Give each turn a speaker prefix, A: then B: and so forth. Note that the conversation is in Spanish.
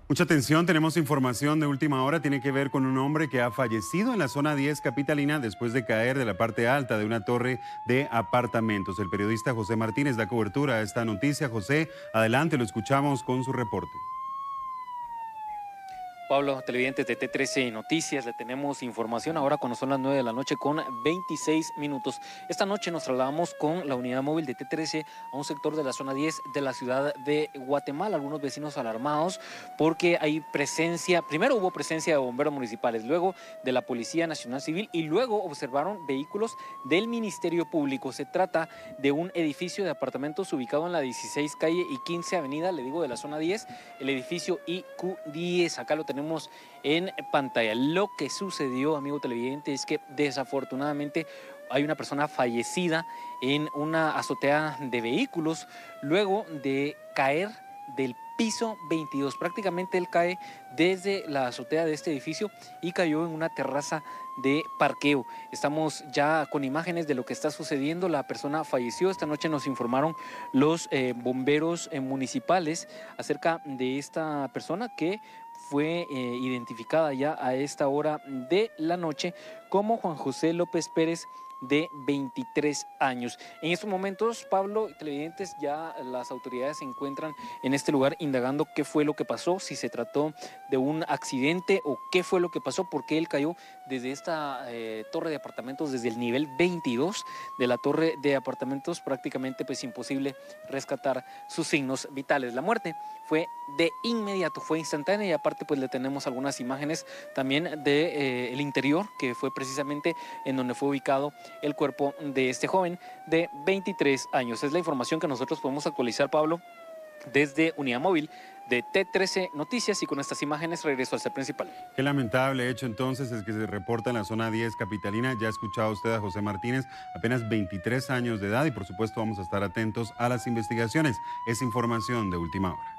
A: Mucha atención, tenemos información de última hora, tiene que ver con un hombre que ha fallecido en la zona 10 capitalina después de caer de la parte alta de una torre de apartamentos. El periodista José Martínez da cobertura a esta noticia. José, adelante, lo escuchamos con su reporte.
B: Pablo, televidentes de T13 Noticias, le tenemos información ahora cuando son las 9 de la noche con 26 minutos. Esta noche nos trasladamos con la unidad móvil de T13 a un sector de la zona 10 de la ciudad de Guatemala. Algunos vecinos alarmados porque hay presencia, primero hubo presencia de bomberos municipales, luego de la Policía Nacional Civil y luego observaron vehículos del Ministerio Público. Se trata de un edificio de apartamentos ubicado en la 16 calle y 15 avenida, le digo de la zona 10, el edificio IQ10. Acá lo tenemos en pantalla. Lo que sucedió, amigo televidente, es que desafortunadamente hay una persona fallecida en una azotea de vehículos luego de caer del piso 22. Prácticamente él cae desde la azotea de este edificio y cayó en una terraza de parqueo. Estamos ya con imágenes de lo que está sucediendo. La persona falleció. Esta noche nos informaron los bomberos municipales acerca de esta persona que fue identificada ya a esta hora de la noche como Juan José López Pérez, de 23 años. En estos momentos, Pablo, televidentes, ya las autoridades se encuentran en este lugar indagando qué fue lo que pasó, si se trató de un accidente o qué fue lo que pasó, porque él cayó desde esta torre de apartamentos, desde el nivel 22 de la torre de apartamentos, prácticamente pues imposible rescatar sus signos vitales. La muerte fue de inmediato, fue instantánea y aparte pues le tenemos algunas imágenes también de el interior, que fue precisamente en donde fue ubicado el cuerpo de este joven de 23 años. Es la información que nosotros podemos actualizar, Pablo, desde Unidad Móvil de T13 Noticias, y con estas imágenes regreso al set principal.
A: Qué lamentable hecho entonces es que se reporta en la zona 10 capitalina. Ya ha escuchado usted a José Martínez, apenas 23 años de edad, y por supuesto vamos a estar atentos a las investigaciones. Es información de última hora.